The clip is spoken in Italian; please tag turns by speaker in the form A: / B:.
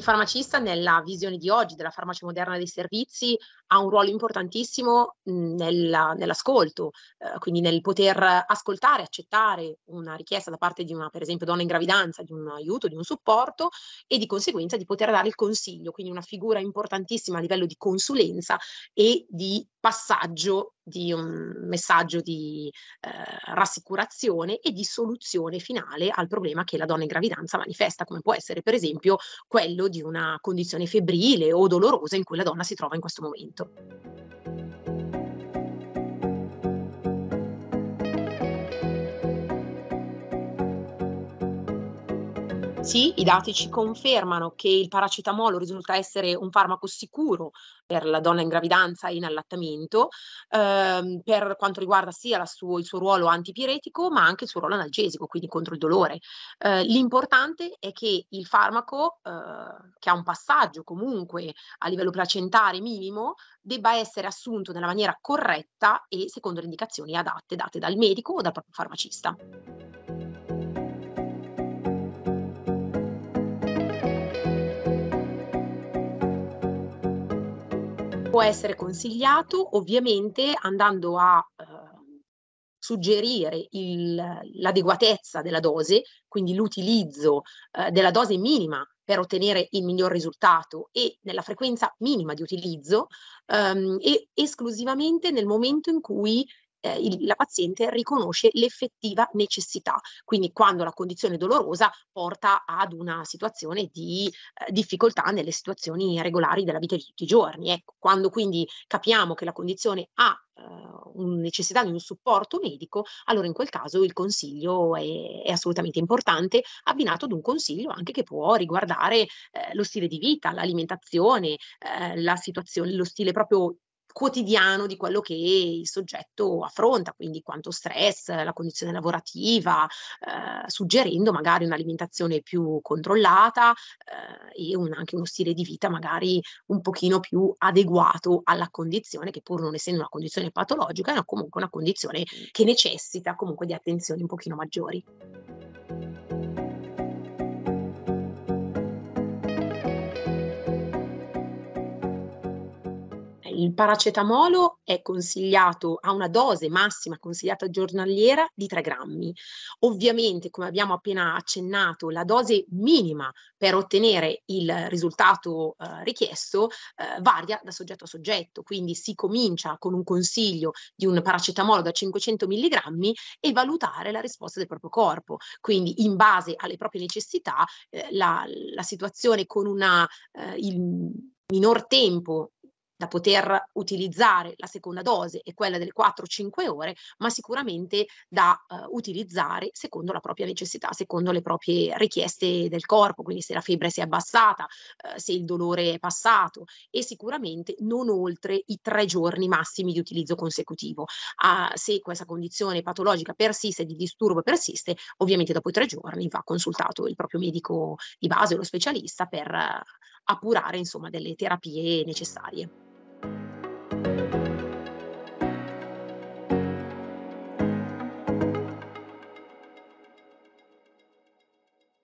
A: farmacista nella visione di oggi della farmacia moderna dei servizi ha un ruolo importantissimo, nell'ascolto, quindi nel poter ascoltare, accettare una richiesta da parte di una, per esempio, donna in gravidanza, di un aiuto, di un supporto e di conseguenza di poter dare il consiglio, quindi una figura importantissima a livello di consulenza e di passaggio di un messaggio di, rassicurazione e di soluzione finale al problema che la donna in gravidanza manifesta, come può essere per esempio quello di una condizione febbrile o dolorosa in cui la donna si trova in questo momento. Sì, i dati ci confermano che il paracetamolo risulta essere un farmaco sicuro per la donna in gravidanza e in allattamento, per quanto riguarda sia il suo ruolo antipiretico, ma anche il suo ruolo analgesico, quindi contro il dolore. L'importante è che il farmaco, che ha un passaggio comunque a livello placentare minimo, debba essere assunto nella maniera corretta e secondo le indicazioni adatte date dal medico o dal proprio farmacista. Può essere consigliato ovviamente andando a, suggerire l'adeguatezza della dose, quindi l'utilizzo, della dose minima per ottenere il miglior risultato e nella frequenza minima di utilizzo, e esclusivamente nel momento in cui, la paziente riconosce l'effettiva necessità. Quindi quando la condizione dolorosa porta ad una situazione di, difficoltà nelle situazioni regolari della vita di tutti i giorni, ecco. Quando quindi capiamo che la condizione ha, un necessità di un supporto medico, allora in quel caso il consiglio è assolutamente importante, abbinato ad un consiglio anche che può riguardare, lo stile di vita, l'alimentazione, la situazione lo stile proprio quotidiano di quello che il soggetto affronta, quindi quanto stress, la condizione lavorativa, suggerendo magari un'alimentazione più controllata, e anche uno stile di vita magari un pochino più adeguato alla condizione, che pur non essendo una condizione patologica, è comunque una condizione che necessita comunque di attenzioni un pochino maggiori. Il paracetamolo è consigliato a una dose massima consigliata giornaliera di 3 grammi. Ovviamente, come abbiamo appena accennato, la dose minima per ottenere il risultato, richiesto, varia da soggetto a soggetto, quindi si comincia con un consiglio di un paracetamolo da 500 milligrammi e valutare la risposta del proprio corpo. Quindi in base alle proprie necessità, la situazione con il minor tempo da poter utilizzare la seconda dose è quella delle 4, 5 ore, ma sicuramente da, utilizzare secondo la propria necessità, secondo le proprie richieste del corpo, quindi se la febbre si è abbassata, se il dolore è passato e sicuramente non oltre i 3 giorni massimi di utilizzo consecutivo. Se questa condizione patologica persiste, di disturbo persiste, ovviamente dopo i 3 giorni va consultato il proprio medico di base o lo specialista per appurare insomma delle terapie necessarie.